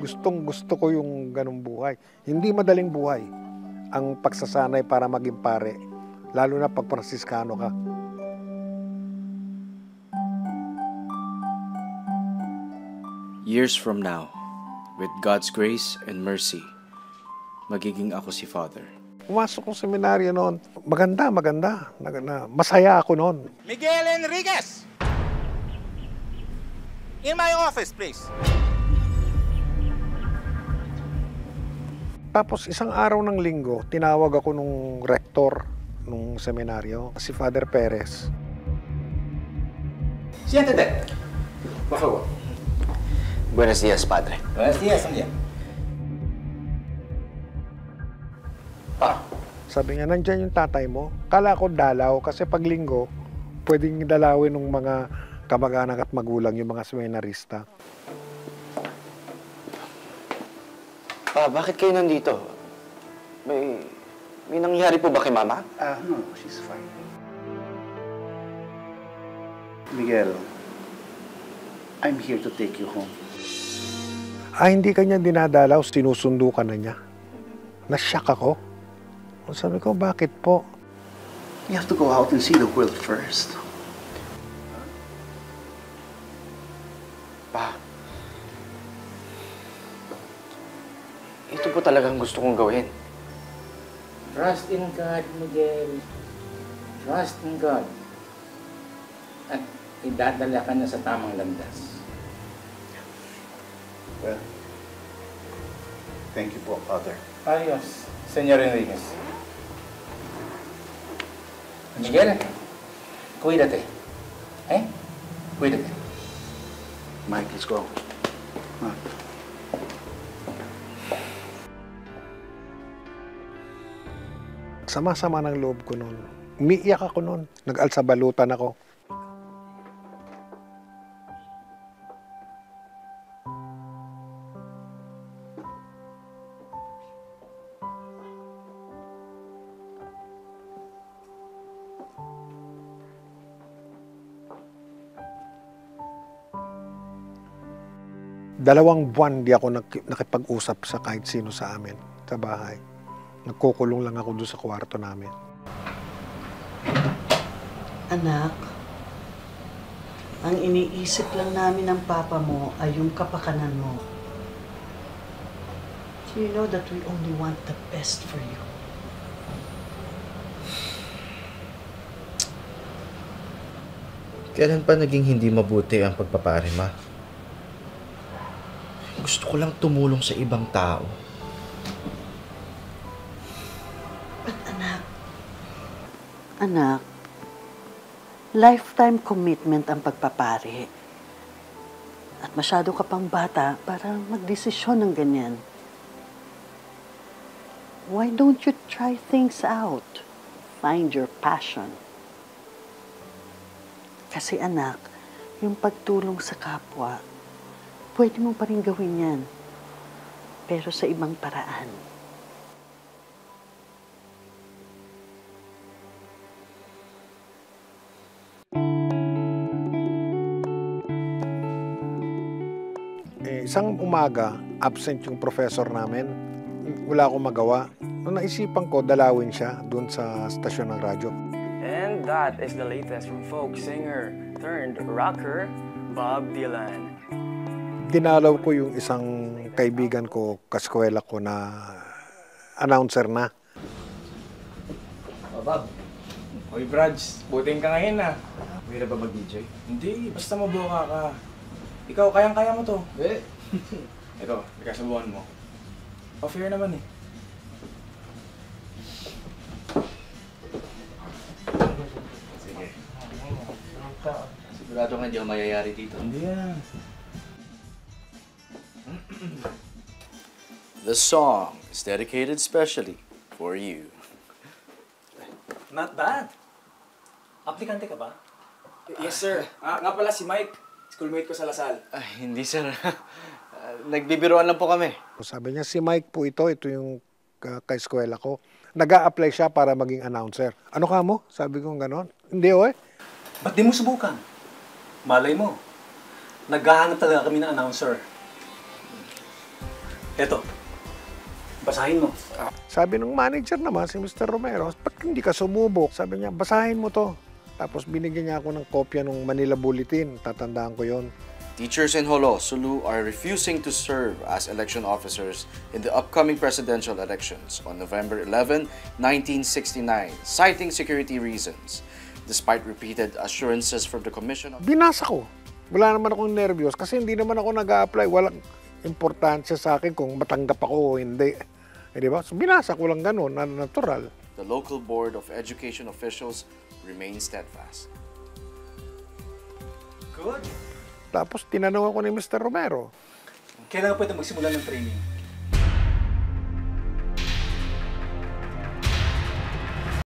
Gustong-gusto ko yung ganung buhay. Hindi madaling buhay ang pagsasanay para maging pare, lalo na pag Fransiskano ka. Years from now, with God's grace and mercy, magiging ako si Father. Pumasok ko sa seminaryo noon. Maganda. Masaya ako noon. Miguel Enriquez! In my office, please. Tapos isang araw ng linggo, tinawag ako nung rektor nung seminaryo, si Father Perez. Siéntate. Por favor. Buenos días, Padre. Buenos días, Andian. Sabi niya, nandyan yung tatay mo. Kala ko dalaw kasi pag linggo, pwedeng dalawin ng mga kamag-anak at magulang yung mga seminarista. Bakit kayo nandito? May nangyari po ba kay Mama? No, she's fine. Miguel, I'm here to take you home. Hindi kanya dinadalaw, sinusundo ka na niya. Nashock ako. Sabi ko, bakit po? You have to go out and see the world first. Pa, ito po talagang gusto kong gawin. Trust in God, Miguel. Trust in God. At idadala ka na sa tamang landas. Well, thank you po, Father. Ayos, Señor Enriquez. Miguel, cuídate. Cuídate. Mike, let's go. Sama-sama ng loob ko noon. Umiiyak ako noon. Nag-alsabalutan ako. Dalawang buwan di ako nakipag-usap sa kahit sino sa amin, sa bahay. Nagkukulong lang ako doon sa kwarto namin. Anak, ang iniisip lang namin ng papa mo ay yung kapakanan mo. Do you know that we only want the best for you? Kailan pa naging hindi mabuti ang pagpapare, Ma? Gusto ko lang tumulong sa ibang tao. But anak, lifetime commitment ang pagpapare. At masyado ka pang bata para magdesisyon ng ganyan. Why don't you try things out? Find your passion. Kasi anak, yung pagtulong sa kapwa, pwede mo pa rin gawin yan. Pero sa ibang paraan. Isang umaga, absent yung professor namin. Wala akong magawa. Naisipan ko, dalawin siya doon sa stasyon ng radyo. And that is the latest from folk singer turned rocker, Bob Dylan. Dinalaw ko yung isang kaibigan ko, kaskwela ko na announcer na. Bob. Hoy, Brads. Buting ka ngayon na. Pwede ba mag-DJ? Hindi. Basta mabuka ka. Ikaw, kayang-kaya mo to. Ito, ikasubuhan mo. Off-air naman eh. Sige. Sigurado nga hindi ako mayayari dito. Hindi yan. The song is dedicated specially for you. Not bad. Aplikante ka ba? Yes, sir. Nga pala si Mike. Schoolmate ko sa Lasal. Hindi, sir. Nagbibiroan lang po kami. Sabi niya, si Mike po ito yung kaeskwela ko. Nag-a-apply siya para maging announcer. Ano ka mo? Sabi ko gano'n. Hindi, oy. Ba't di mo subukan? Malay mo. Naghahanap talaga kami ng announcer. Eto, basahin mo. Sabi ng manager naman, si Mr. Romero, ba't hindi ka sumubok? Sabi niya, basahin mo to. Tapos binigyan niya ako ng kopya ng Manila Bulletin. Tatandaan ko yon. Teachers in Jolo, Sulu are refusing to serve as election officers in the upcoming presidential elections on November 11, 1969, citing security reasons. Despite repeated assurances from the Commission of... Binasa ko. Wala naman akong nervyos kasi hindi naman ako nag-a-apply. Walang importansya sa akin kung matanggap ako o hindi. Di ba? So binasa ko lang ganun, na natural. The local board of education officials remain steadfast. Good. Tapos tinanong ako ni Mr. Romero, Kailan pwede magsimula ng training?